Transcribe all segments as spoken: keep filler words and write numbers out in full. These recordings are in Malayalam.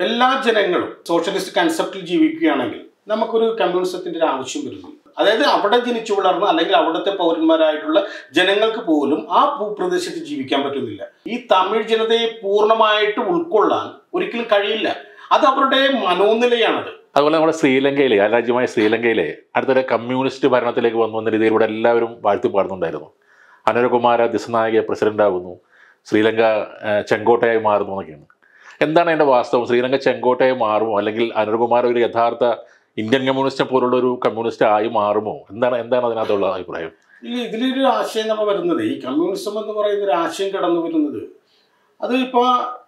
എല്ലാ ജനങ്ങളും സോഷ്യലിസ്റ്റ് കൺസെപ്റ്റിൽ ജീവിക്കുകയാണെങ്കിൽ നമുക്കൊരു കമ്മ്യൂണിസത്തിന്റെ ഒരു ആവശ്യം വരുന്നു. അതായത് അവിടെ ജനിച്ചു വളർന്ന അല്ലെങ്കിൽ അവിടുത്തെ പൗരന്മാരായിട്ടുള്ള ജനങ്ങൾക്ക് പോലും ആ ഭൂപ്രദേശത്ത് ജീവിക്കാൻ പറ്റുന്നില്ല. ഈ തമിഴ് ജനതയെ പൂർണ്ണമായിട്ട് ഉൾക്കൊള്ളാൻ ഒരിക്കലും കഴിയില്ല. അത് അവരുടെ മനോനിലയാണത്. അതുപോലെ നമ്മുടെ ശ്രീലങ്കയിലെ ആ രാജ്യമായ ശ്രീലങ്കയിലെ അടുത്തൊരു കമ്മ്യൂണിസ്റ്റ് ഭരണത്തിലേക്ക് വന്നു വന്ന രീതിയിൽ ഇവിടെ എല്ലാവരും വാഴ്ത്തി പാടുന്നുണ്ടായിരുന്നു. അനുരകുമാര ദിസനായക പ്രസിഡന്റ് ആകുന്നു, ശ്രീലങ്ക ചെങ്കോട്ടയായി മാറുന്നു എന്നൊക്കെയാണ്. എന്താണ് അതിൻ്റെ വാസ്തവം? ശ്രീലങ്ക ചെങ്കോട്ടയായി മാറുമോ, അല്ലെങ്കിൽ അനുരകുമാര ഒരു യഥാർത്ഥ ഇന്ത്യൻ കമ്മ്യൂണിസ്റ്റ് പോലുള്ള ഒരു കമ്മ്യൂണിസ്റ്റ് ആയി മാറുമോ? എന്താണ് എന്താണ് അതിനകത്തുള്ള അഭിപ്രായം? ഇല്ല, ഇതിലൊരു ആശയം നമ്മൾ വരുന്നത്, ഈ കമ്മ്യൂണിസം എന്ന് പറയുന്ന ഒരു ആശയം കടന്നു വരുന്നത്, അത് ഇപ്പോൾ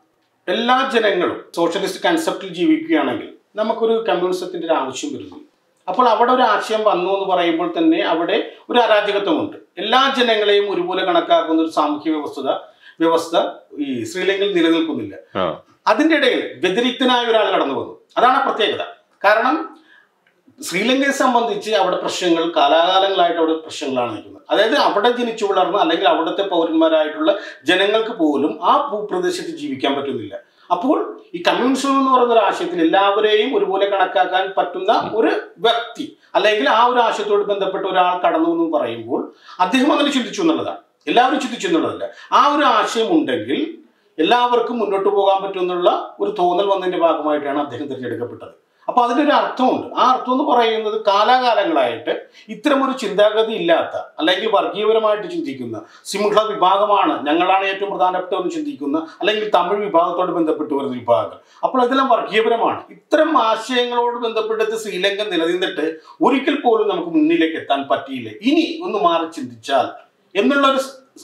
എല്ലാ ജനങ്ങളും സോഷ്യലിസ്റ്റ് കൺസെപ്റ്റിൽ ജീവിക്കുകയാണെങ്കിൽ നമുക്കൊരു കമ്മ്യൂണിസത്തിന്റെ ഒരു ആവശ്യം വരുന്നു. അപ്പോൾ അവിടെ ഒരു ആശയം വന്നു എന്ന് പറയുമ്പോൾ തന്നെ അവിടെ ഒരു അരാജകത്വമുണ്ട്. എല്ലാ ജനങ്ങളെയും ഒരുപോലെ കണക്കാക്കുന്ന ഒരു സാമൂഹ്യ വ്യവസ്ഥ വ്യവസ്ഥ ഈ ശ്രീലങ്കയിൽ നിലനിൽക്കുന്നില്ല. അതിൻ്റെ ഇടയിൽ വ്യതിരിക്തനായ ഒരാൾ കടന്നു വന്നു. അതാണ് പ്രത്യേകത. കാരണം ശ്രീലങ്കയെ സംബന്ധിച്ച് അവിടെ പ്രശ്നങ്ങൾ കാലാകാലങ്ങളായിട്ട് അവിടെ പ്രശ്നങ്ങളാണ് നിൽക്കുന്നത്. അതായത് അവിടെ ജനിച്ചു വളർന്ന അല്ലെങ്കിൽ അവിടുത്തെ പൗരന്മാരായിട്ടുള്ള ജനങ്ങൾക്ക് പോലും ആ ഭൂപ്രദേശത്ത് ജീവിക്കാൻ പറ്റുന്നില്ല. അപ്പോൾ ഈ കമ്മ്യൂണിസം എന്ന് പറയുന്ന ഒരു ആശയത്തിൽ എല്ലാവരെയും ഒരുപോലെ കണക്കാക്കാൻ പറ്റുന്ന ഒരു വ്യക്തി അല്ലെങ്കിൽ ആ ഒരു ആശയത്തോട് ബന്ധപ്പെട്ട ഒരാൾ കടന്നു എന്ന് പറയുമ്പോൾ അദ്ദേഹം അങ്ങനെ ചിന്തിച്ചു എന്നുള്ളതാണ്. എല്ലാവരും ചിന്തിച്ചു എന്നുള്ളതല്ല. ആ ഒരു ആശയം ഉണ്ടെങ്കിൽ എല്ലാവർക്കും മുന്നോട്ട് പോകാൻ പറ്റുമെന്നുള്ള ഒരു തോന്നൽ വന്നതിന്റെ ഭാഗമായിട്ടാണ് അദ്ദേഹം തിരഞ്ഞെടുക്കപ്പെട്ടത്. അപ്പൊ അതിനൊരു അർത്ഥമുണ്ട്. ആ അർത്ഥം എന്ന് പറയുന്നത് കാലാകാലങ്ങളായിട്ട് ഇത്തരമൊരു ചിന്താഗതി ഇല്ലാത്ത അല്ലെങ്കിൽ വർഗീയപരമായിട്ട് ചിന്തിക്കുന്ന സിംഹള വിഭാഗമാണ് ഞങ്ങളാണ് ഏറ്റവും പ്രധാനപ്പെട്ടതെന്ന് ചിന്തിക്കുന്ന അല്ലെങ്കിൽ തമിഴ് വിഭാഗത്തോട് ബന്ധപ്പെട്ട് വരുന്ന വിഭാഗങ്ങൾ. അപ്പോൾ അതെല്ലാം വർഗീയപരമാണ്. ഇത്തരം ആശയങ്ങളോട് ബന്ധപ്പെട്ട് ശ്രീലങ്ക നിലനിന്നിട്ട് ഒരിക്കൽ പോലും നമുക്ക് മുന്നിലേക്ക് എത്താൻ പറ്റിയില്ല. ഇനി ഒന്ന് മാറി ചിന്തിച്ചാൽ എന്നുള്ളൊരു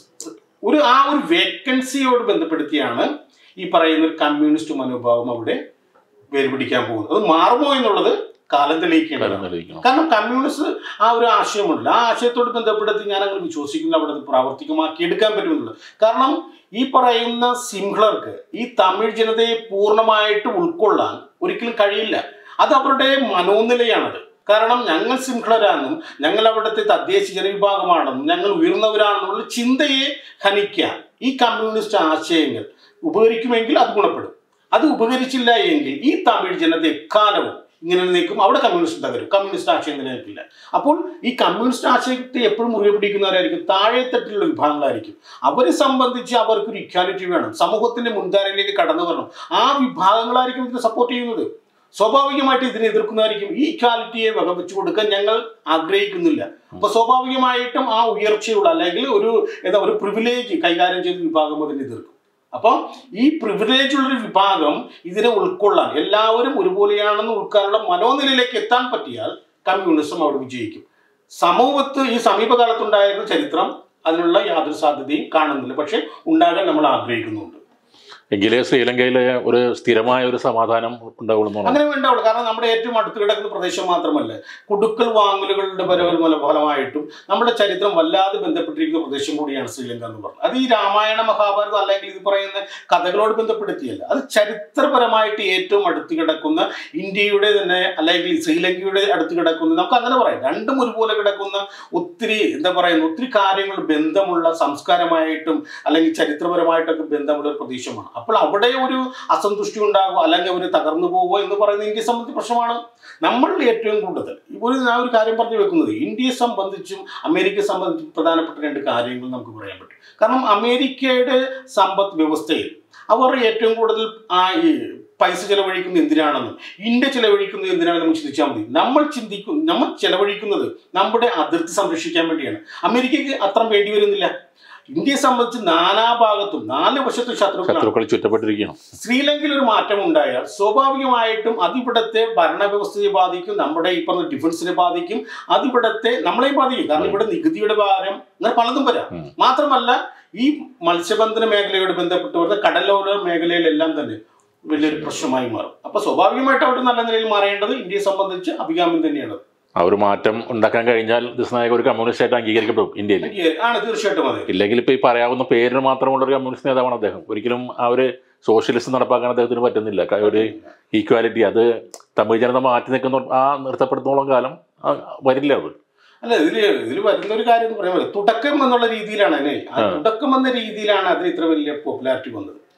ഒരു ആ ഒരു വേക്കൻസിയോട് ബന്ധപ്പെടുത്തിയാണ് ഈ പറയുന്ന ഒരു കമ്മ്യൂണിസ്റ്റ് മനോഭാവം അവിടെ വേർപിടിക്കാൻ പോകുന്നത്. അത് മാറുമോ എന്നുള്ളത് കാലം തെളിയിക്കേണ്ടതാണ്. കാരണം കമ്മ്യൂണിസ്റ്റ് ആ ഒരു ആശയമുണ്ടല്ലോ, ആ ആശയത്തോട് ബന്ധപ്പെടുത്തി ഞാൻ അങ്ങനെ വിശ്വസിക്കുന്ന അവിടെ പ്രാവർത്തികമാക്കി എടുക്കാൻ പറ്റുമെന്നുള്ളത്. കാരണം ഈ പറയുന്ന സിംഹളർക്ക് ഈ തമിഴ് ജനതയെ പൂർണ്ണമായിട്ട് ഉൾക്കൊള്ളാൻ ഒരിക്കലും കഴിയില്ല. അത് അവരുടെ മനോനിലയാണത്. കാരണം ഞങ്ങൾ സിംഹളരാണെന്നും ഞങ്ങൾ അവിടുത്തെ തദ്ദേശ ജനവിഭാഗമാണെന്നും ഞങ്ങൾ ഉയർന്നവരാണെന്നുള്ള ചിന്തയെ ഹനിക്കാൻ ഈ കമ്മ്യൂണിസ്റ്റ് ആശയങ്ങൾ ഉപകരിക്കുമെങ്കിൽ അത് ഗുണപ്പെടും. അത് ഉപകരിച്ചില്ല എങ്കിൽ ഈ തമിഴ് ജനത എക്കാലവും ഇങ്ങനെ നിൽക്കും. അവിടെ കമ്മ്യൂണിസ്റ്റ് തകരും. കമ്മ്യൂണിസ്റ്റ് ആശയം നിലനിൽക്കില്ല. അപ്പോൾ ഈ കമ്മ്യൂണിസ്റ്റ് ആശയത്തെ എപ്പോഴും മുറുകെ പിടിക്കുന്നവരായിരിക്കും താഴെത്തട്ടിലുള്ള വിഭാഗങ്ങളായിരിക്കും. അവരെ സംബന്ധിച്ച് അവർക്കൊരു ഇക്വാലിറ്റി വേണം, സമൂഹത്തിന്റെ മുൻധാരയിലേക്ക് കടന്നു വരണം. ആ വിഭാഗങ്ങളായിരിക്കും ഇതിനെ സപ്പോർട്ട് ചെയ്യുന്നത്. സ്വാഭാവികമായിട്ട് ഇതിനെ എതിർക്കുന്നതായിരിക്കും. ഈ ഇക്വാലിറ്റിയെ വകവെച്ചു കൊടുക്കാൻ ഞങ്ങൾ ആഗ്രഹിക്കുന്നില്ല. അപ്പൊ സ്വാഭാവികമായിട്ടും ആ ഉയർച്ചയുള്ള അല്ലെങ്കിൽ ഒരു എന്താ ഒരു പ്രിവിലേജ് കൈകാര്യം ചെയ്ത വിഭാഗം അതിനെ എതിർക്കും. അപ്പം ഈ പ്രിവിലേജ് ഉള്ളൊരു വിഭാഗം ഇതിനെ ഉൾക്കൊള്ളാൻ, എല്ലാവരും ഒരുപോലെയാണെന്ന് ഉൾക്കാനുള്ള മനോനിലയിലേക്ക് എത്താൻ പറ്റിയാൽ കമ്മ്യൂണിസം അവിടെ വിജയിക്കും. സമൂഹത്ത് ഈ സമീപകാലത്തുണ്ടായിരുന്ന ചരിത്രം അതിനുള്ള യാതൊരു സാധ്യതയും കാണുന്നില്ല. പക്ഷെ ഉണ്ടാകാൻ നമ്മൾ ആഗ്രഹിക്കുന്നുണ്ട്. എങ്കിലേ ശ്രീലങ്കയിലെ ഒരു സ്ഥിരമായ ഒരു സമാധാനം ഉണ്ടാവുള്ളൂ. അങ്ങനെ ഉണ്ടാവുള്ളൂ. കാരണം നമ്മുടെ ഏറ്റവും അടുത്ത് കിടക്കുന്ന പ്രദേശം മാത്രമല്ല, കുടുക്കൽ വാങ്ങലുകളുടെ പരവൽ ഫലമായിട്ടും നമ്മുടെ ചരിത്രം വല്ലാതെ ബന്ധപ്പെട്ടിരിക്കുന്ന പ്രദേശം കൂടിയാണ് ശ്രീലങ്ക എന്ന് പറയുന്നത്. അത് ഈ രാമായണ മഹാഭാരതം അല്ലെങ്കിൽ ഇത് പറയുന്ന കഥകളോട് ബന്ധപ്പെടുത്തിയല്ല, അത് ചരിത്രപരമായിട്ട് ഏറ്റവും അടുത്ത് കിടക്കുന്ന ഇന്ത്യയുടെ തന്നെ അല്ലെങ്കിൽ ശ്രീലങ്കയുടെ അടുത്ത് കിടക്കുന്ന, നമുക്ക് അങ്ങനെ പറയാം, രണ്ടും ഒരുപോലെ കിടക്കുന്ന ഒത്തിരി എന്താ പറയുന്ന ഒത്തിരി കാര്യങ്ങൾ ബന്ധമുള്ള സംസ്കാരമായിട്ടും അല്ലെങ്കിൽ ചരിത്രപരമായിട്ടൊക്കെ ബന്ധമുള്ള ഒരു പ്രദേശമാണ്. അപ്പോൾ അവിടെ ഒരു അസന്തുഷ്ടി ഉണ്ടാകുമോ അല്ലെങ്കിൽ അവർ തകർന്നു പോകുമോ എന്ന് പറയുന്നത് ഇന്ത്യയെ സംബന്ധിച്ച് പ്രശ്നമാണ്. നമ്മൾ ഏറ്റവും കൂടുതൽ ഒരു ഞാൻ ഒരു കാര്യം പറഞ്ഞു വെക്കുന്നത്, ഇന്ത്യയെ സംബന്ധിച്ചും അമേരിക്കയെ സംബന്ധിച്ചും പ്രധാനപ്പെട്ട രണ്ട് കാര്യങ്ങൾ നമുക്ക് പറയാൻ പറ്റും. കാരണം അമേരിക്കയുടെ സമ്പദ് വ്യവസ്ഥയിൽ അവർ ഏറ്റവും കൂടുതൽ ആ ഈ പൈസ ചെലവഴിക്കുന്നത് എന്തിനാണെന്നും ഇന്ത്യ ചെലവഴിക്കുന്നത് എന്തിനാണെന്ന് നമുക്ക് ചിന്തിച്ചാൽ മതി. നമ്മൾ ചിന്തിക്കും നമ്മൾ ചെലവഴിക്കുന്നത് നമ്മുടെ അതിർത്തി സംരക്ഷിക്കാൻ വേണ്ടിയാണ്. അമേരിക്കയ്ക്ക് അത്ര വേണ്ടി വരുന്നില്ല. ഇന്ത്യയെ സംബന്ധിച്ച് നാനാഭാഗത്തും നാല് വശത്തും ശത്രുക്കൾ ചുറ്റപ്പെട്ടിരിക്കുകയാണ്. ശ്രീലങ്കയിൽ ഒരു മാറ്റം ഉണ്ടായാൽ സ്വാഭാവികമായിട്ടും അതിവിടത്തെ ഭരണവ്യവസ്ഥയെ ബാധിക്കും, നമ്മുടെ ഈ പറഞ്ഞ ഡിഫൻസിനെ ബാധിക്കും, അതിവിടത്തെ നമ്മളെയും ബാധിക്കും. കാരണം ഇവിടെ നികുതിയുടെ ഭാരം അങ്ങനെ പലതും വരാം. മാത്രമല്ല ഈ മത്സ്യബന്ധന മേഖലയോട് ബന്ധപ്പെട്ട് വരുന്ന കടലോര മേഖലയിലെല്ലാം തന്നെ വലിയൊരു പ്രശ്നമായി മാറും. അപ്പൊ സ്വാഭാവികമായിട്ട് അവിടെ നല്ല നിലയിൽ മാറേണ്ടത് ഇന്ത്യയെ സംബന്ധിച്ച് അഭികാമ്യം തന്നെയാണ്. ആ ഒരു മാറ്റം ഉണ്ടാക്കാൻ കഴിഞ്ഞാൽ ദിസനായക ഒരു കമ്മ്യൂണിസ്റ്റ് ആയിട്ട് അംഗീകരിക്കപ്പെടും ഇന്ത്യയിൽ. ആണ്, തീർച്ചയായിട്ടും. അതെ. ഇല്ലെങ്കിൽ ഇപ്പൊ ഈ പറയാവുന്ന പേരിന് മാത്രമുള്ള ഒരു കമ്മ്യൂണിസ്റ്റ് നേതാവാണ് അദ്ദേഹം. ഒരിക്കലും ആ ഒരു സോഷ്യലിസം നടപ്പാക്കാൻ അദ്ദേഹത്തിന് പറ്റുന്നില്ല. ഒരു ഈക്വാലിറ്റി അത് തമിഴ് ജനത മാറ്റി നിൽക്കുന്ന ആ നിർത്തപ്പെടുത്തോളം കാലം വരില്ല. അത് അല്ല, ഇതില് ഇതിൽ വരുന്ന ഒരു കാര്യം എന്ന് പറയുമ്പോൾ തുടക്കം എന്നുള്ള രീതിയിലാണ് അതിന് തുടക്കം എന്ന രീതിയിലാണ് അതിന് ഇത്ര വലിയ പോപ്പുലാരിറ്റി വന്നത്.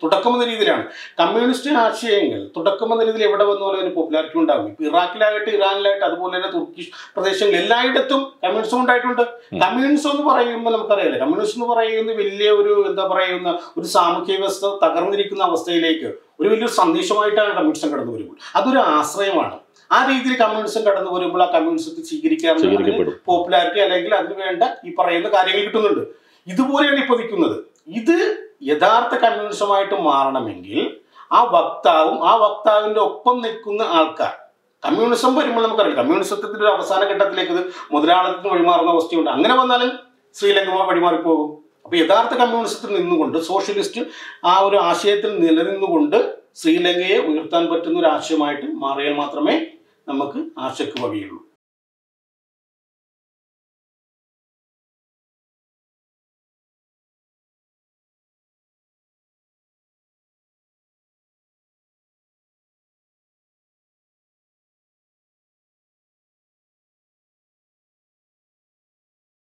തുടക്കം എന്ന രീതിയിലാണ്. കമ്മ്യൂണിസ്റ്റ് ആശയങ്ങൾ തുടക്കം എന്ന രീതിയിൽ എവിടെ വന്ന പോലെ ഒരു പോപ്പുലാരിറ്റി ഉണ്ടാകും. ഇപ്പൊ ഇറാഖിലാകട്ടെ, ഇറാനിലാകട്ടെ, അതുപോലെ തന്നെ തുർക്കിഷ് പ്രദേശങ്ങളിൽ എല്ലായിടത്തും കമ്മ്യൂണിസം ഉണ്ടായിട്ടുണ്ട്. കമ്മ്യൂണിസം എന്ന് പറയുമ്പോൾ നമുക്കറിയാലോ, കമ്മ്യൂണിസം എന്ന് പറയുന്നത് വലിയ ഒരു എന്താ പറയുന്ന ഒരു സാമൂഹ്യ വ്യവസ്ഥ തകർന്നിരിക്കുന്ന അവസ്ഥയിലേക്ക് ഒരു വലിയൊരു സന്ദേശമായിട്ടാണ് കമ്മ്യൂണിസം കടന്നു വരുമ്പോൾ. അതൊരു ആശ്രയമാണ്. ആ രീതിയിൽ കമ്മ്യൂണിസം കടന്നു വരുമ്പോൾ ആ കമ്മ്യൂണിസത്തെ സ്വീകരിക്കാറുണ്ട്, പോപ്പുലാരിറ്റി അല്ലെങ്കിൽ അതിന് വേണ്ട ഈ പറയുന്ന കാര്യങ്ങൾ കിട്ടുന്നുണ്ട്. ഇതുപോലെയാണ് ഇപ്പോൾ നിൽക്കുന്നത്. ഇത് യഥാർത്ഥ കമ്മ്യൂണിസമായിട്ട് മാറണമെങ്കിൽ ആ വക്താവും ആ വക്താവിൻ്റെ ഒപ്പം നിൽക്കുന്ന ആൾക്കാർ, കമ്മ്യൂണിസം വരുമ്പോൾ നമുക്കറിയാം കമ്മ്യൂണിസത്തിന്റെ ഒരു അവസാന ഘട്ടത്തിലേക്ക് ഇത് മുതലാളിത്തത്തിന് വഴിമാറുന്ന അവസ്ഥയുണ്ട്. അങ്ങനെ വന്നാലും ശ്രീലങ്ക വഴിമാറിപ്പോകും. അപ്പൊ യഥാർത്ഥ കമ്മ്യൂണിസത്തിൽ നിന്നുകൊണ്ട്, സോഷ്യലിസ്റ്റ് ആ ഒരു ആശയത്തിൽ നിലനിന്നുകൊണ്ട് ശ്രീലങ്കയെ ഉയർത്താൻ പറ്റുന്ന ഒരു ആശയമായിട്ട് മാറിയാൽ മാത്രമേ നമുക്ക് ആശയ്ക്ക് വകയുള്ളൂ.